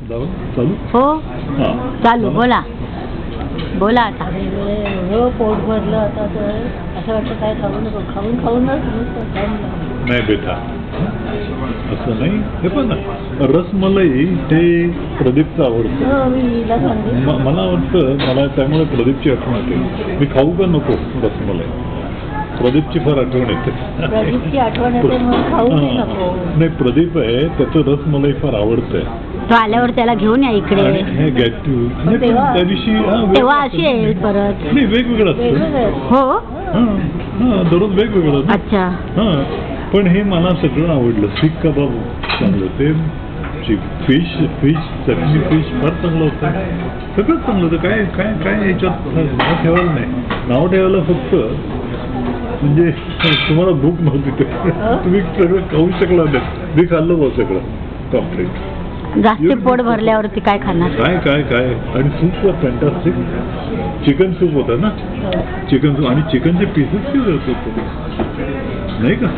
जाऊ चालू हो हां चालू बोला बोला आता पोट भरलं आता तर असं वाटतं काय खाऊ नको खाऊनच नाही बेटा असं नाही हे पण रसमलाई हे प्रदीपचं आवडतं मी हिला सांगितलं मला वाटतं मला त्यामुळे प्रदीपची आठवण येते मी खाऊ का नको रसमलाई प्रदीपची फार आठवण येते प्रदीपची आठवण येते म्हणून खाऊ नको नाही प्रदीप आहे त्याचं रसमलाई फार आवडतंय तो आल्यावर त्याला घेऊन या इकडे आणि हे गेट टू त्या दिवशी तेव्हा अशी येईल परत नाही वेगवेगळं असतं हो हां दररोज वेगवेगळं अच्छा हां पण हे मला सगळं आवडलं सीख कबाब चांगलं ते फिश चटणी फिश फार चांगलं होतं सगळंच चांगलं होतं काय काय काय याच्यात नाव ठेवायला नाही नाव ठेवायला फक्त म्हणजे तुम्हाला भूक नव्हती तुम्ही सगळं खाऊ शकला नाही मी खाल्लं बघ सगळं कम्प्लीट जास्त पोट भरल्यावरती काय खाणार काय काय काय आणि सूप फॅन्टास्टिक चिकन सूप होता ना चिकन सूप आणि चिकनचे पीसेस केले होते नाही का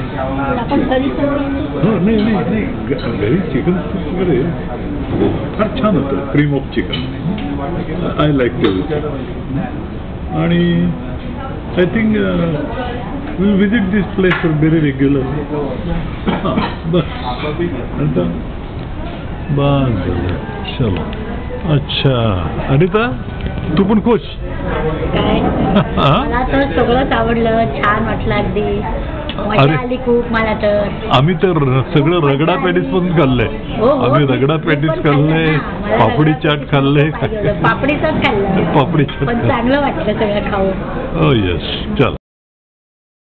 हो नाही नाही नाही घरी चिकन सूप वगैरे फार छान होतं cream of chicken I like ते आणि I think will visit this place for very regular हां बस आता बस चलो अच्छा अनिता तू पण खुश मला तर सगळंच आवडलं छान वाटलं अगदी मजा आली खूप मला तर आम्ही तर सगळं रगडा पॅटीस पण खाल्लंय आम्ही रगडा पॅटीस खाल्लंय पापडी चाट खाल्लंय पापडीचंच खाल्लं पापडी चाट पण चांगलं वाटलं सगळं खाऊन हो यस चल